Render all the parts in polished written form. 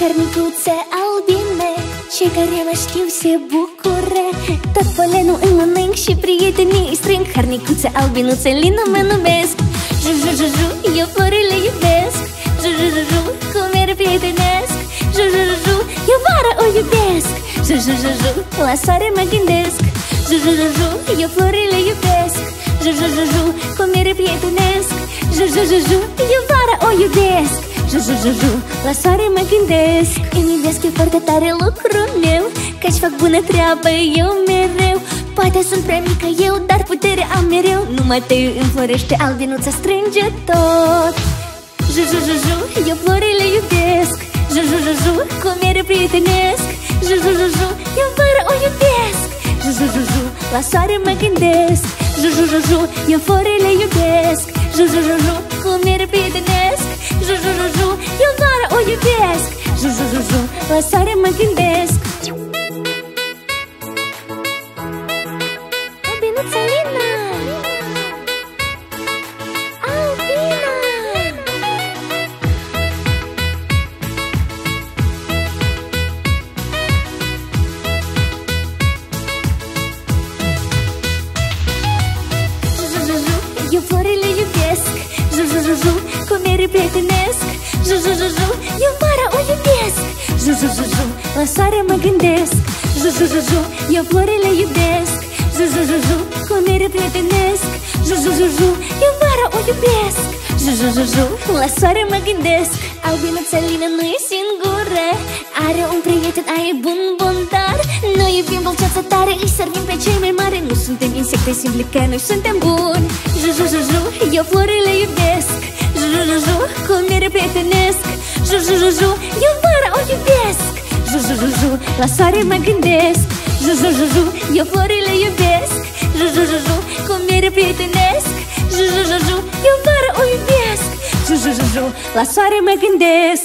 Hărnicuțe albine, cei care mă știu se bucură. Tot polenul îmi mănânc și prietenii îi strâng. Hărnicuțe albinuțe, Lina mă numesc. Ju-ju-ju-ju, eu florile iubesc. Ju-ju-ju-ju, cu mere prietenesc. Ju-ju-ju-ju, eu vara o iubesc. Ju-ju-ju-ju, la soare mă gândesc. Ju-ju-ju-ju, eu florile iubesc. Ju-ju-ju-ju, cu mere prietenesc. Ju-ju-ju-ju, eu vara o iubesc. Ju-ju-ju-ju, la soare mă gândesc. Îmi iubesc eu foarte tare lucrul meu, căci fac bună treabă eu mereu. Poate sunt prea mică eu, dar putere am mereu. Numai te înflorește albinuța, strânge tot. Ju-ju-ju-ju, eu florile iubesc. Ju-ju-ju-ju, cu mere prietenesc. Ju-ju-ju-ju, eu vara o iubesc. Ju-ju-ju-ju, la soare mă gândesc. Ju-ju-ju-ju, eu florile iubesc. Ju-ju-ju-ju, cu mere prietenesc. Ju-ju-ju-ju, eu vara o iubesc. Ju-ju-ju-ju, la soare mă gândesc. Albinuța Lina! Albina! Ju-ju-ju-ju, eu florile iubesc. Ju-ju-ju-ju, cu mere prietenesc. Ju-ju-ju-ju, eu vara o iubesc. Ju-ju-ju-ju, la soare mă gândesc. Ju-ju-ju-ju, eu florile iubesc. Ju-ju-ju-ju, cu mere prietenesc. Ju-ju-ju-ju, eu vara o iubesc. Ju-ju-ju-ju, la soare mă gândesc. Albinuța Lina nu e singură, are un prieten, ai bun, dar noi iubim bolceața tare, îi servim pe cei mai mari. Nu suntem insecte simple, că noi suntem buni. Ju-ju-ju-ju, eu florile iubesc. Ju-ju-ju-ju, cu mere prietenesc. Ju-ju-ju-ju, eu vara o iubesc. Ju-ju-ju-ju, la soare mă gândesc. Ju-ju-ju-ju, eu florile iubesc. Ju-ju-ju-ju, cu mere prietenesc. Ju-ju-ju-ju, eu vara o iubesc. Ju-ju-ju-ju, la soare mă gândesc.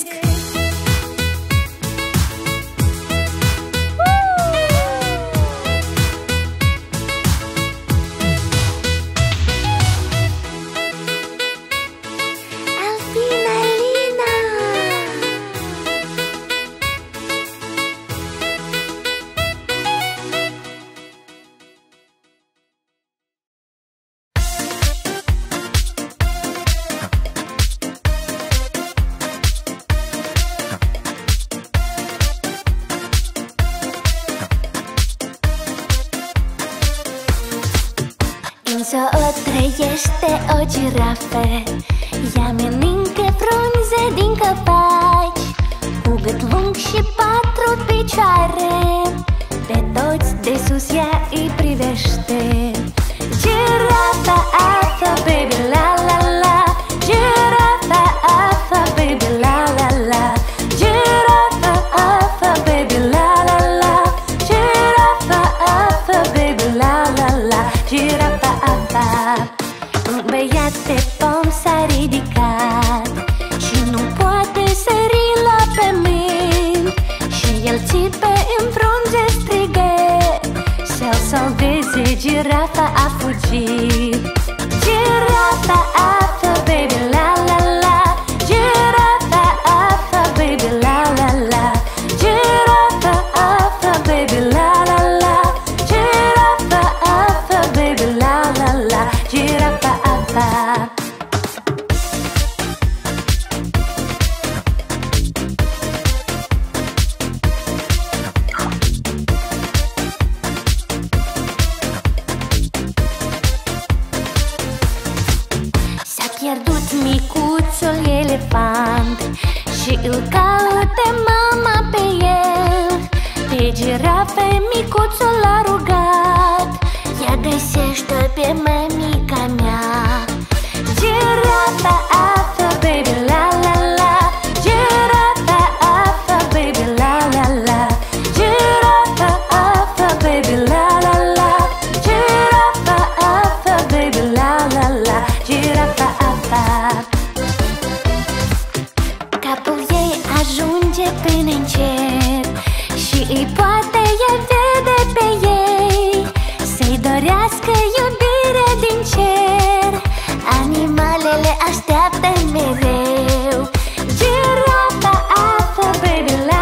Însă o trăiește o girafă, ea mănâncă frunze din copaci, cu gât lung și 4 picioare, pe toți de sus ea îi privește. Girafa, afa, baby, la la la. Girafa, afa, baby, la la la. Girafa, afa, baby, la la la. Girafa, afa, baby, la la la. Girafa, afa. Un băiat pe pom s-a ridicat și nu poate sări la pământ, și el țipe în frunze, strigă să-l salveze. Girafa a fugit. Girafa, afa, baby, la la la. Girafa, afa, baby, la la la. Girafa, afa, baby, la la la. Girafa, afa, baby, la la la. Girafa, afa. S-a pierdut micuțul elefant și îl caută mama pe el. Pe girafă micuțul l-a rugat, ia găsește-o pe mămica mea. Girafa, afa, baby, la la la. Girafa, afa, baby, la la la. Girafa, afa, baby, la la la. Girafa, afa, baby, la la la. Girafa, afa. Capul ei ajunge până în cer și îi poate ea vede pe ei, să-i dorească iubire din cer. Animalele așteaptă mereu. Girafa, afa, baby, la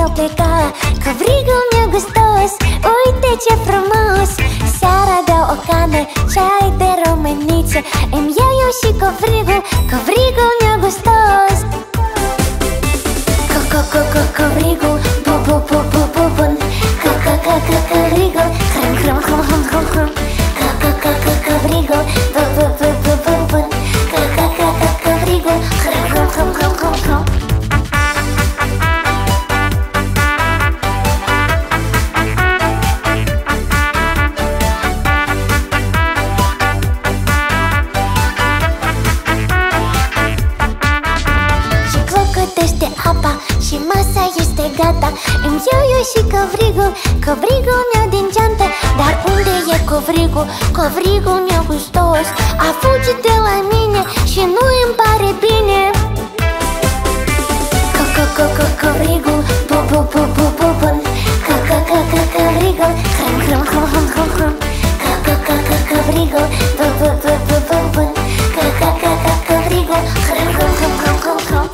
meu pleca. Covrigul meu gustos, uite ce frumos. Seara beau o cană, ceai de româniță. Îmi iau eu și covrigul, covrigul meu gustos. Covrigul, bu-bu-bu-bu-bu-bun. Covrigul, hrum-hrum-hrum-hrum-hrum. Covrigul, bu-bu-bu-bu-bu-bun. Covrigul, hrum-hrum-hrum-hrum-hrum. Și clocotește apa și masa este gata. Îmi iau eu și covrigul, covrigul meu din geantă. Dar unde e covrigul, covrigul meu gustos? A fugit de la mine și nu îmi pare bine. Covrigul, bu-bu-bu-bu-bu-bun. Covrigul, hrum-hrum-hrum-hrum-hrum. Covrigul, bu-bu-bu-bu-bu-bun. Covrigul, hrum-hrum-hrum-hrum-hrum.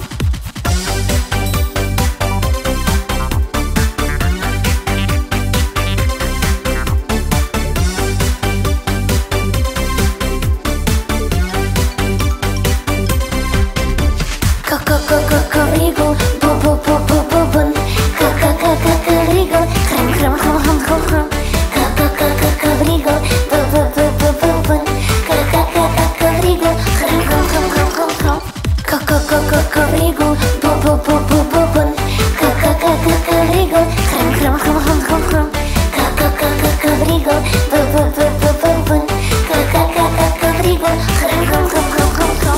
Covrigul, bu-bu-bu-bu-bu-bun. Covrigul, hrum-hrum-hrum-hrum-hrum. Covrigul, bu-bu-bu-bu-bu-bun. Covrigul, hrum-hrum-hrum-hrum-hrum. Covrigul, bu-bu-bu-bu-bu-bun. Covrigul, hrum-hrum-hrum-hrum-hrum. Covrigul, bu-bu-bu-bu-bu-bun. Covrigul, hrum-hrum-hrum-hrum-hrum.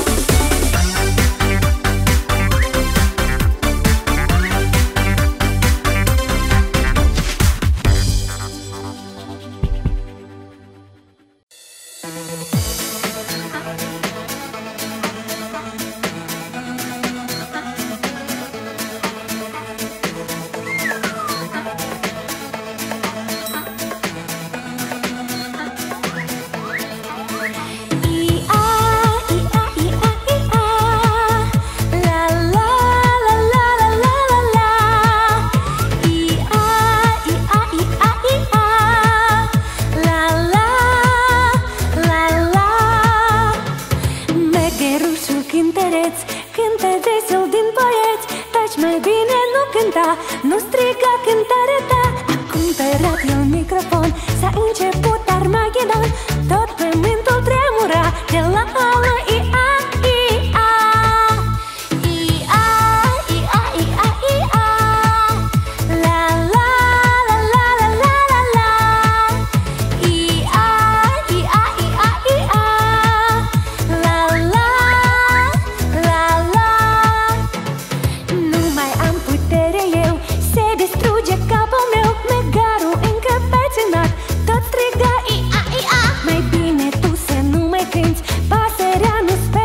Cântă desul din poeți, taci mai bine, nu cânta, nu striga cântarea ta. Acum tărat el microfon, s-a început Armagedon. Tot pământul tremura de la A la I-A, I-A. I-A, I-A, I-A, I-A. La la la la la la la la. I-A, I-A, I-A, I-A. La la la la. Nu mai am putere eu, se distruge capul meu. Megarul încăpățânat tot striga I-A, I-A. Mai bine tu să nu mai cânti, pasărea nu speră.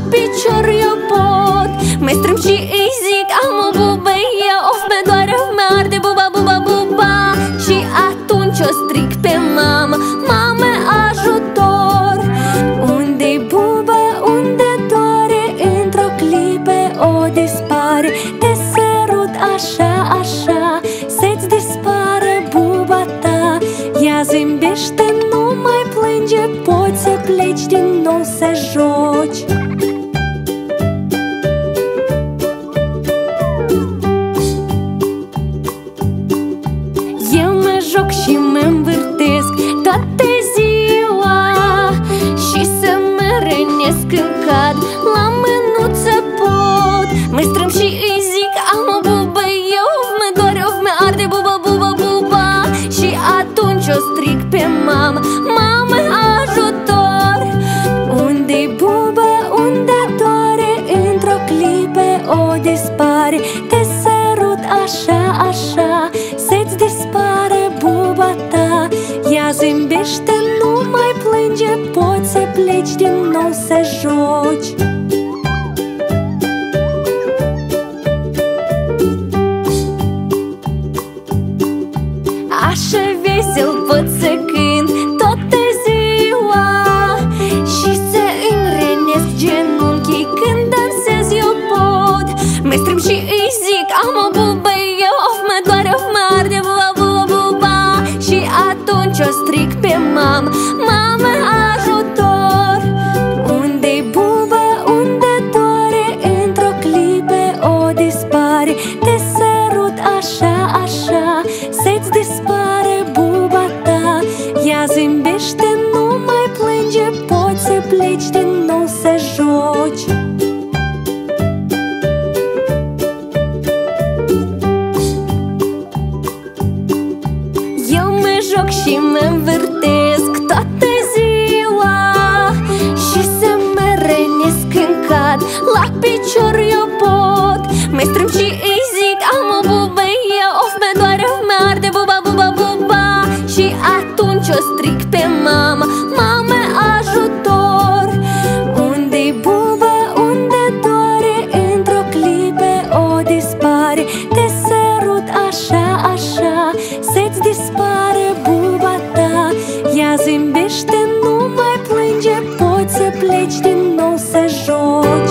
picior eu pot. Mai strâmb și îi zic am o bubă eu, of, mi doare, mi-arde buba, buba, buba. Și atunci o stric pe mamă, mame, ajutor. Unde-i buba, unde doare, într-o clipă o dispare. Te sărut așa, așa, să-ți dispare buba ta. Ea zâmbește, nu mai plânge, poți să pleci din nou să joci. Eu mă joc și mă învârtesc toată ziua și să mă rănesc când cad, la mânuță pot. Mă strâmb și îi zic am o bubă eu, mă doare, of, mi arde buba, buba, buba. Și atunci o stric pe mamă, mamă, ajutor. Unde-i buba, unde doare, într-o clipă o dispare. Te sărut așa, așa, să-ți dispare buba ta. Ea zâmbește, nu mai plânge, poți să pleci din nou să joci. Așa vesel pot să cânt toată ziua și să îmi rănesc genunchii când dansez eu pot. Mă strâmb și îi zic am o bubă eu, of, mă doare, of, mă arde buba, buba, buba. Și atunci o stric pe mamă, mamă, ajutor. Unde-i buba, unde doare, într-o clipă o dispare. Te sărut așa, așa, să-ți dispare buba ta. Ea zâmbește, nu mai plânge, poți să pleci din nou să joci. Eu mă joc și mă învârtesc toată ziua și să mă rănesc când cad, la picior eu pot. Mă strâmb și îi zic am o bubă eu, of, mi doare, mi arde buba, buba, buba. Și atunci o stric pe mamă, mamă, ajutor. Unde-i buba, unde doare, într-o clipă o dispare. Te sărut așa, așa, să-ți dispare buba ta. Ea zâmbește, nu mai plânge, poți să pleci din nou să joci.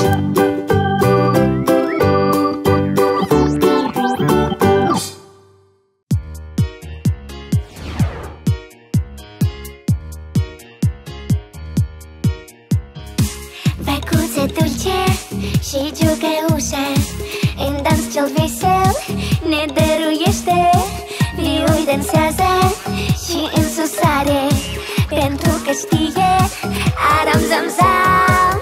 Becuțe dulce și jucăușe, în dans cel vesel ne dăruiește. Viul dansează și în susare, pentru că știe aram zam zam.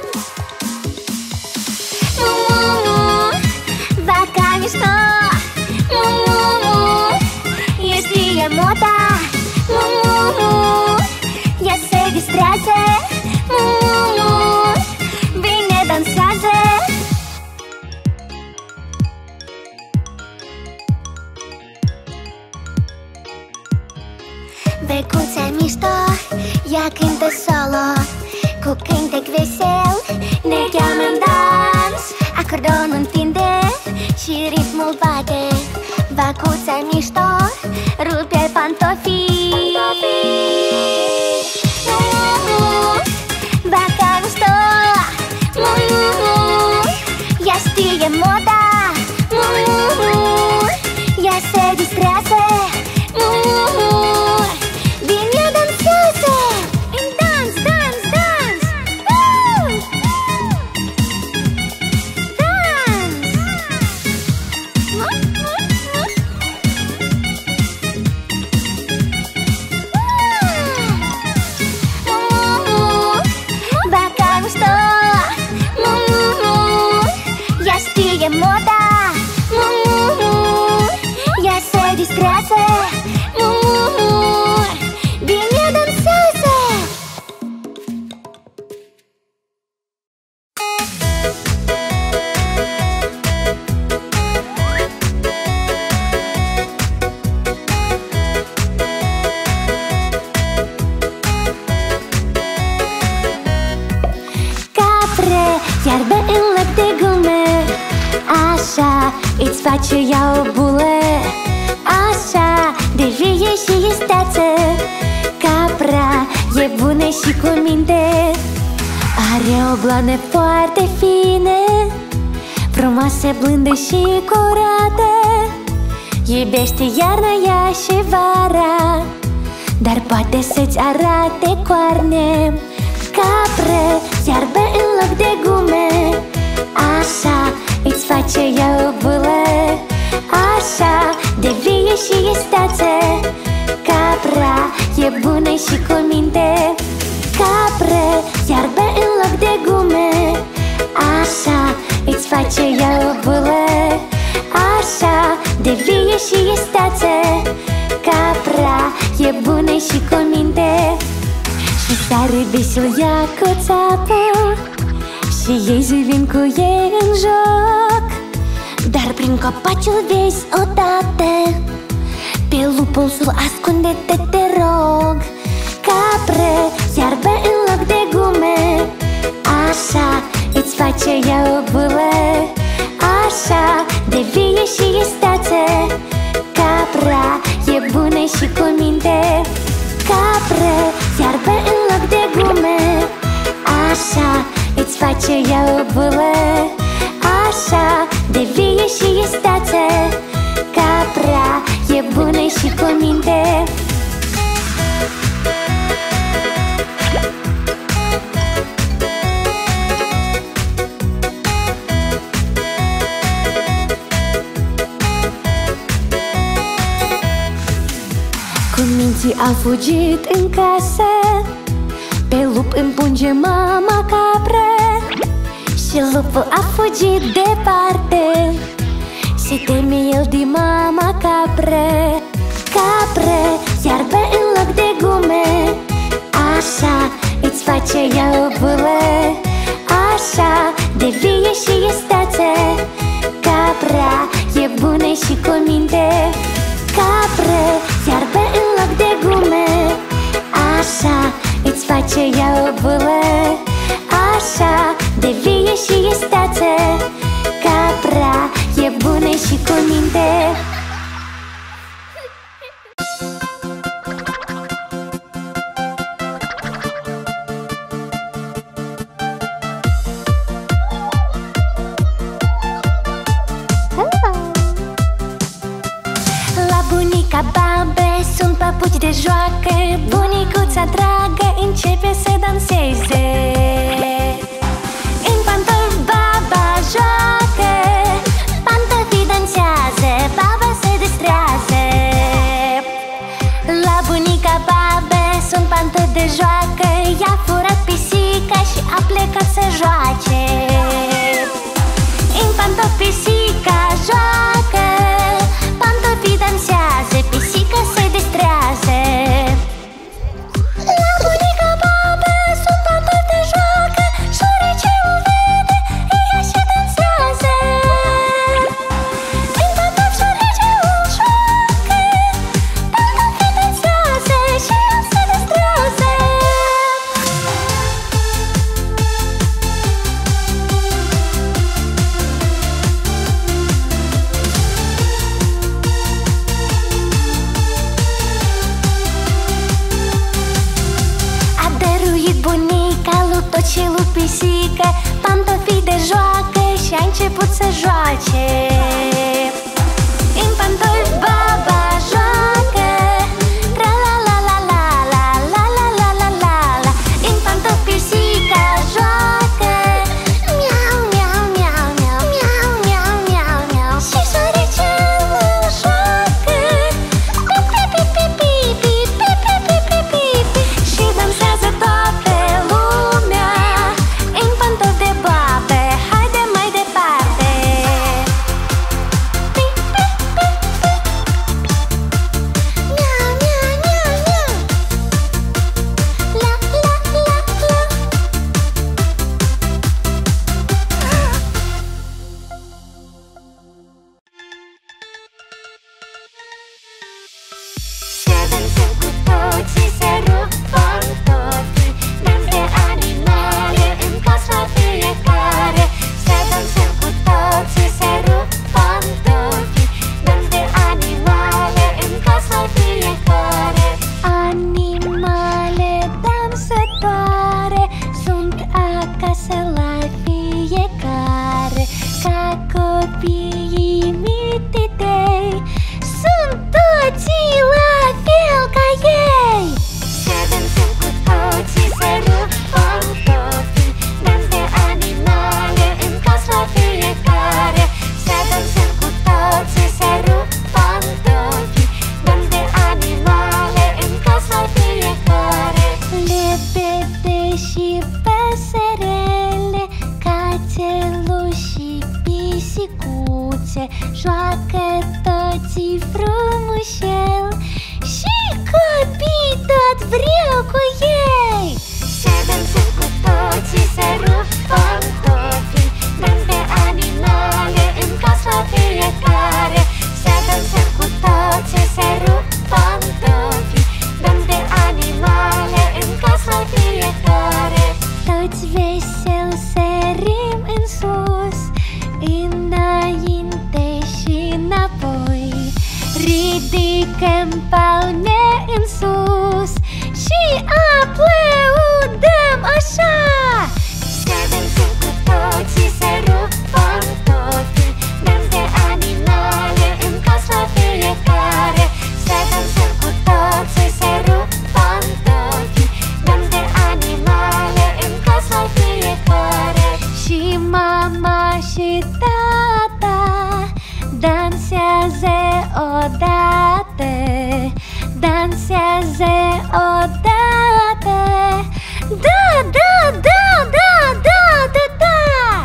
Mu-mu-mu, vaca mișto, mu-mu-mu, e știe moda. Mu-mu-mu, ea se distrează. Mu-mu-mu, bine dansează. Becuța mișto, ea cântă solo, cu cântec vesel ne cheamă în dans. Acordonul întinde și ritmul bate, Becuța mișto rupe pantofii. Vaca mișto, mu-mu-mu, ea știe moda. Mu-mu-mu, ea se distrează. Mu-mu-mu, bine dansează. În dans, dans, dans. iarbe în loc de gume. Așa îți face ea o bulă, așa de vie și esteață. Capra e bună și cu minte, are o blană foarte fină, frumoasă, blândă și curată. Iubește iarna, ea și vara, dar poate să-ți arate coarne. Capră, iarbă în loc de gume, așa îți face ea o bulă, așa de vie și esteață. Capra e bună și cu minte. Capră, iarbă în loc de gume, așa îți face ea o bulă, așa de vie și esteață. Capra e bună și cu minte. Și sare beșul ea cu țapă, și ei zi vin cu ei în joc. Dar prin copaciul vezi odată, pe lupul sul ascunde-te, te rog. Capră, iarbă în loc de gume, așa îți face ea o bulă, așa de vie și esteață. Capra e bună și cu minte. Capră, iarbă în loc de gume, așa îți face ea o bulă, așa de vie și esteață. Capra e bună și cu minte. Cu minții au fugit în casă, pe lup împunge mama capră. Și lupul a fugit departe, se teme el de mama capră. Capră, iarbă în loc de gume, așa îți face ea o bulă, așa de vie și esteață. Capra e bună și cu minte. Capră, iarbă în loc de gume, așa îți face ea o bulă, așa de vie și esteață. Capra e bună și cu minte. Sunt papuci de joacă, bunicuța dragă începe să danseze. În pantofi baba joacă, pantofii dansează, baba se distrează. La bunica babă sunt pantofi de joacă, i-a furat pisica și a plecat să joace. În pantofi pisica joacă, pantofii dansează, pisica se distrează. La bunica babă sunt pantofi de joacă, șoriciul vede, ea și dansează. În pantofi șoriciul joacă, pantofii dansează și ea se distrează. Tot și lui pisică pantofii de joacă și a început să joace. În pantofi baba joacă, tra-la-la-la-la-la-la-la-la-la-la. În pantofi pisica joacă, miau, miau, miau, miau, miau, miau, miau, miau. Și șoricelul joacă, pi-pi-pi-pi-pi-pi-pi-pi-pi-pi. Și dansează toată lumea în pantofi de babă. Haide mai departe. păsărele, catelul și pisicuțe joacă toții frumușel și copii tot vreau cu ei. Se dansăm cu toții, se rup pantofii, dans de animale în casa fiecare. Se dansăm cu toții, se rup pantofii, dans de animale în casa fiecare. Toți vesel sărim în sus, înainte și înapoi, ridicăm palme în sus și aplaudăm așa. Se dansăm cu toții, se rup pantofii, dans de animale în casa fiecare. Se dansăm cu toții, se rup pantofii, dans de animale în casa fiecare. Și mama și tata dansează odată, dansează odată. Da, da, da, da, da, da, da.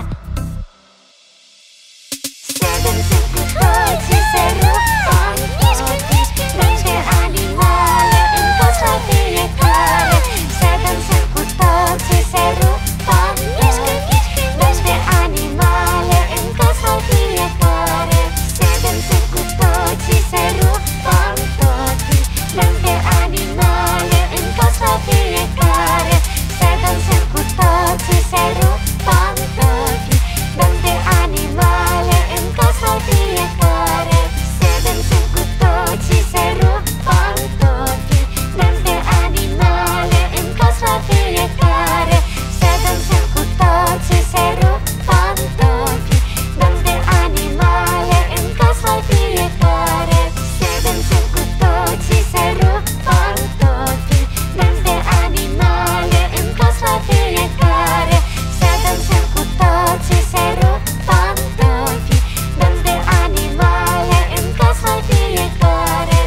Se dansăm cu toții, se rup pantofii, dans de animale în casa fiecare. Se dansăm cu toții, se rup pantofii, dans de animale în casa fiecare. Se dansăm cu toții, se rup pantofii, dans de animale în casa fiecare. Se dansăm cu toții, se rup pantofii, dans de animale în casa fiecare. Se dansăm cu toții, se rup pantofii, dans de animale în casa fiecare. Se dansăm cu toții, se rup pantofii, dans de animale în casa fiecare. Se dansăm cu toții, se rup pantofii, dans de animale în casa fiecare. Se dansăm cu toții, se rup pantofii, dans de animale în casa fiecare.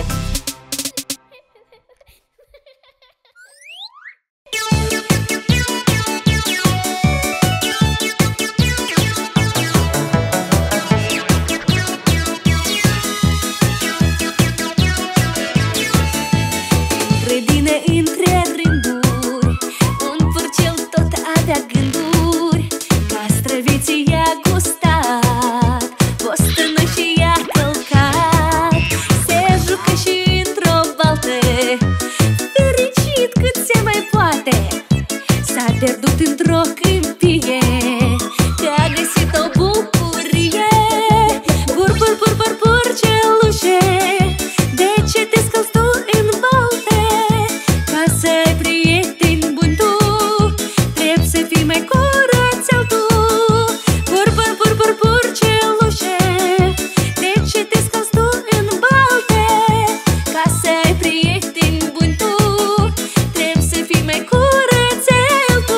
Grădină între rânduri, un purcel tot avea gânduri. Castraveții i-a gustat, bostănă și i-a călcat. Se jucă și într-o baltă, fericit cât se mai poate. S-a pierdut într-o câmpie, că-a găsit o bucurie. Pur, pur, pur, pur, purcelușe, de ce te scalzi tu în balte? Ca să ai prieteni buni tu, trebuie să fii mai curățel tu. Pur, pur, pur, pur, purcelușe, de ce te scalzi tu în balte? Ca să ai prieteni buni tu, trebuie să fii mai curățel tu.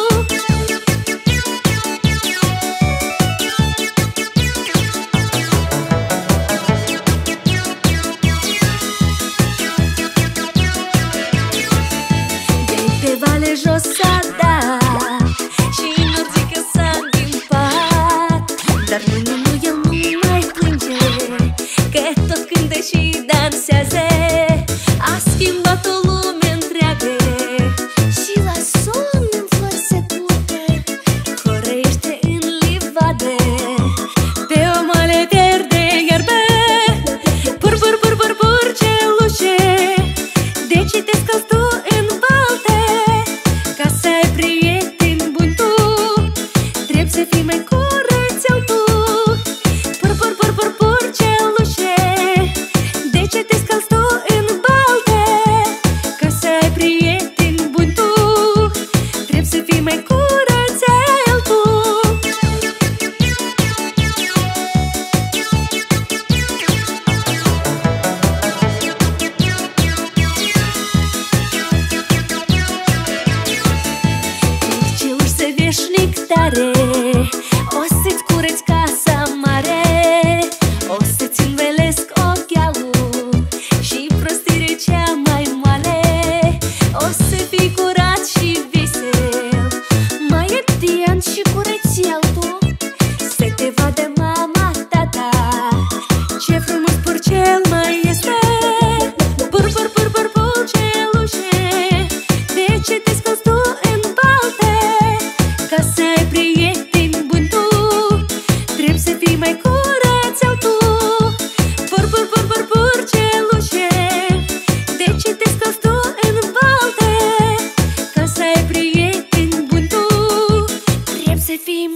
De pe vale jos s-a dat și nu zic că s-a înghipat. Dar nu, el nu mai plânge, că tot cântă și dansează. A schimbat o lume întreagă și la somn în flori se pută. Corește în livadă, pe o male verde iarbă. Pur, pur, pur, pur, purcelușe, de ce te scalzi tu în balte? Ca să ai prieteni buni tu, trebuie să fii mai curățel tu. Pur, pur, pur, pur, purcelușe, de ce te scalzi tu în balte? Ca să ai prieteni buni tu, trebuie să fii mai curățel tu. Purceluș veșnic tare, o să-ți cureți casa mare, o să-ți învelesc ochialul și prostire cea mai moale. O să fii curat și vesel, mai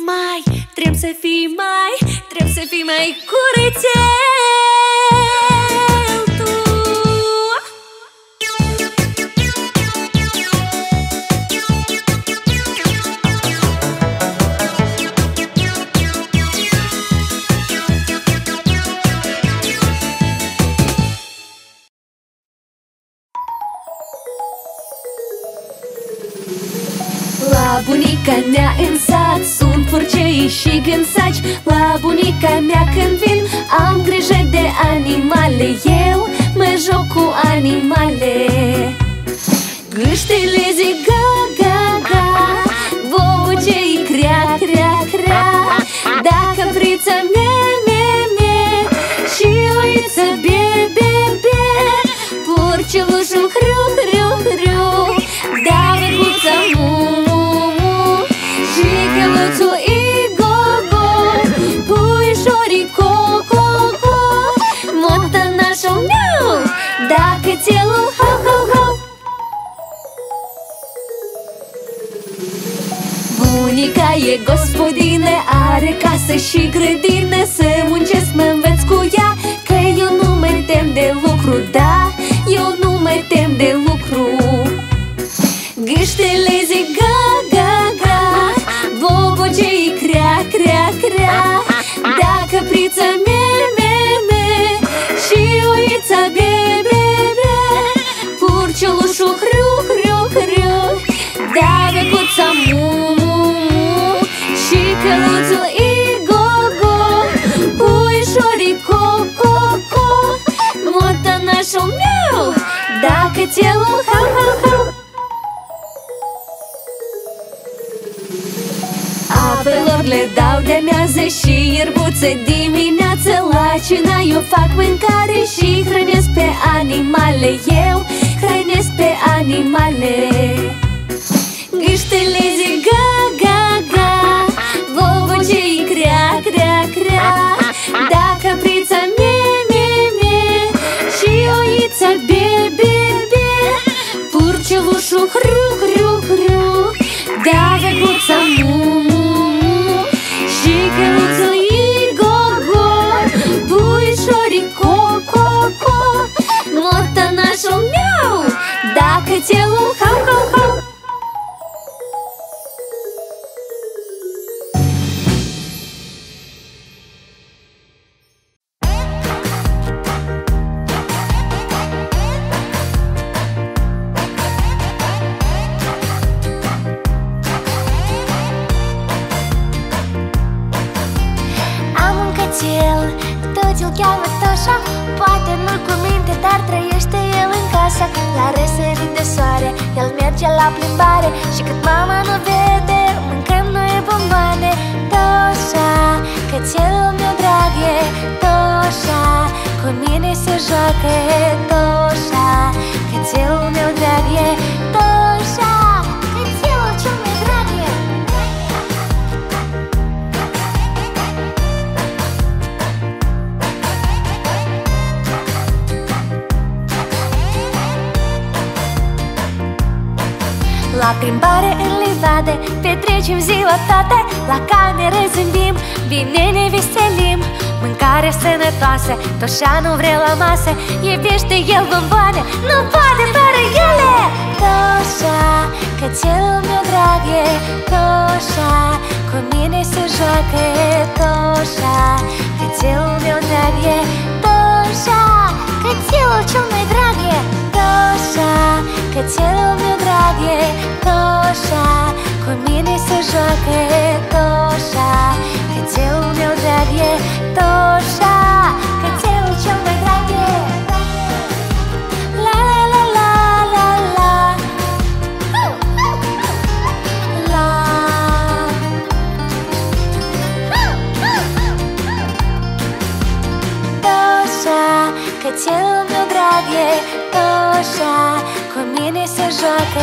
Trebuie să fii mai curățel tu. La bunica mea în sat sunt furcei și gânsaci. La bunica mea când vin am grijă de animale. Eu mă joc cu animale. Gâștele zic ga-ga-ga, voucei crea-crea-crea. Dacă frița me-me-me și oiță be-be-be, purcelușul hru-hru-hru, da verguța mu-mu-mu și căluțul i-go-go, puișorii co-co-co, montanașul meu, da cățelul ho-ho-ho. Bunica e gospodină, are casă și grădină. Să muncesc mă înveț cu ea, că eu nu mă tem de lucru. Da, eu nu mă tem de lucru. Gâștele zic ga-ga-ga, bobocei crea-crea-crea. Da caprița me-me-me și oița be-be-be, purcelușul hru-hru-hru, da vecuța mu-mu-mu și căluțul i-go-go, puișorii co-co-co, montanașul meu, da cățelul ha-ha-ha. Apelor le dau de-amiază și ierbuță dimineață. La cina eu fac mâncare și hrănesc pe animale. Eu hrănesc pe animale. Gâștele zic ga-ga-ga, vovocei crea-crea-crea. Da caprița me-me-me și oița be-be-be, purcelușul hru-hru-hru, da vecuța mu-mu-mu și căluțul i-go-go, puișorii co-co-co, montanașul meu, da cățelul ho-ho-ho. Toți îl cheamă Toșa, poate nu-l cu minte, dar trăiește el în casă. La răsărit de soare, el merge la plimbare și cât mama nu vede, mâncăm noi bomboane. Toșa, cățelul meu drag e Toșa, cu mine se joacă Toșa, cățelul meu drag e Toșa, cățelul cel mai drag e. La plimbare în livade, petrecem ziua toată. La cameră zâmbim, bine ne veselim. Mâncare sănătoasă, Toșa nu vrea la masă. Iubește el bomboane, nu poate fără ele. Toșa, cățelul meu drag e Toșa, cu mine se joacă Toșa, cățelul meu drag e Toșa, cățelul cel mai drag e Toșa, cățelul meu drag e Toșa, cu mine se joacă Toșa, cățelul meu drag e Toșa, cățelul cel mai drag e. La la la la la la. Toșa, cățelul meu drag e Toșa, cu mine se joacă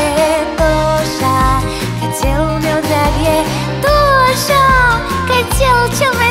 Toșa, cățelul meu drag e Toșa, cățelul cel mai